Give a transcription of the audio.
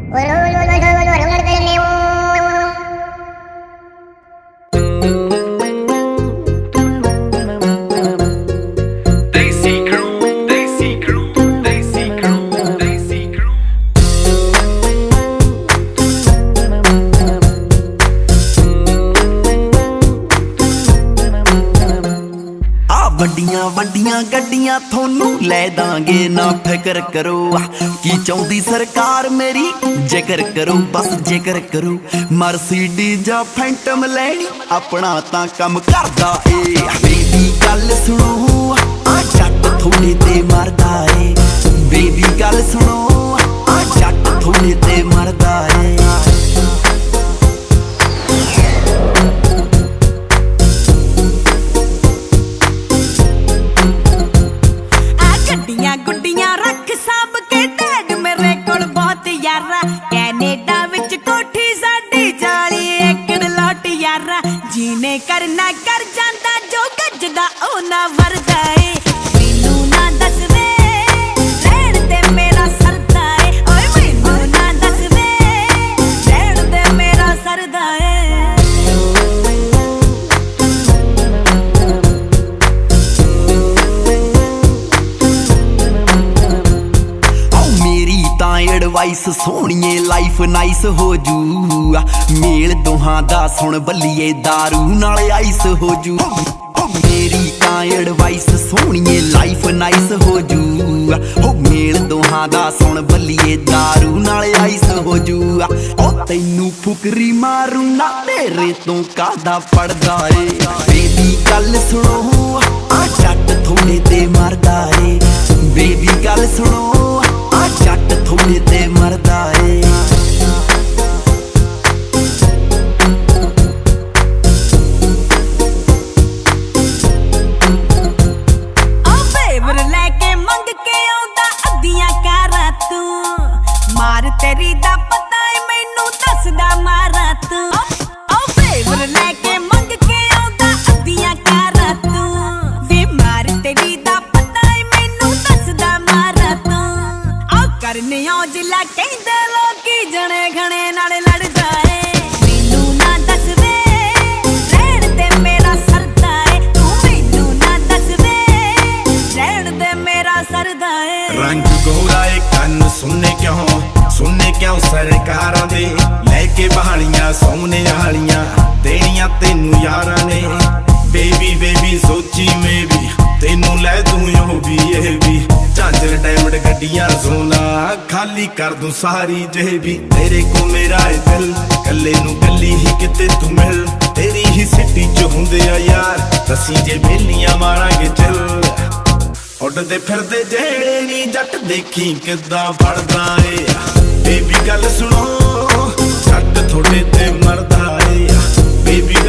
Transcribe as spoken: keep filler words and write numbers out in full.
वड्डियां वड्डियां गड्डियां थोनू लै दांगे ना फिकर करो। की चाहुंदी सरकार मेरी जिक्र करो, बस जिक्र करो। मर्सिडीज जां फैंटम लैनी अपना तां कम करदा ए। बेबी गल सुनो आ जट थोड़े ते मरदा ए। बेबी गल सुनो आ जट थोड़े ते मरदा ए। गुड्डियां रख सांभ के डैड मेरे कोल बहुत यारा। कैनेडा विच कोठी साडी चाली एकड़ लौट यारा। जीने करना कर जांदा जो गजदा ओ ना वरदा ए। मैनू ना दस वे रहण दे मेरा सरदा ए। ओए मैनू ना दस वे रहण दे मेरा सरदा ए। एडवाइस सोहणिए लाइफ नाइस हो जू। मेल दोहां दा सुन बल्लिए दारू नाल आइस हो जू। मेरी तां एडवाइस सोहणिए लाइफ नाइस हो जू। हो मेल दोहां दा सुन बल्लिए दारू नाल आइस हो जू। ओ तैनू फुकरी मारू ना तेरे तो कादा पड़दा ए। बेबी गल सुनो आ जट थोड़े ते मरदा ए। बेबी गल सुनो आ जट थोड़े ते मरदा ए। तेरी दा पता है मैनू दसदा मारा तू। ओ फेवर लेके मंग के आउंदा अद्दियां कारा तू। वे मार तेरी दा पता है मैनू दसदा मारा तू। ओ करने औजला कहंदे लोकी जने घणे नाल लड़दा ए। मैनू ना दस वे रहण दे मेरा सरदा ए। तू मैनू ना दस वे रहण दे मेरा सरदा ए। रंग गोरा ए कन सुनने क्यों सुनने क्यों सरकारां दे लैके बहालियां सोने आलियां देनियां तेनू यारां ने। बेबी बेबी सोची में भी तेनू लै दूं यो भी ये भी। झांझर डायमंड गड्डियां सोना खाली कर दूं सारी जेबी। तेरे को मेरा है दिल कल्ले नू गली ही किते तू मिल। तेरी ही सिटी च हुंदे आ यार दसी जे बेलियां मारांगे चिल। उड़दे फिरदे जेड़े नी जट देखी किद्दां पड़दा ए। बेबी गल सुनो जट थोड़े ते मरदा ए। बेबी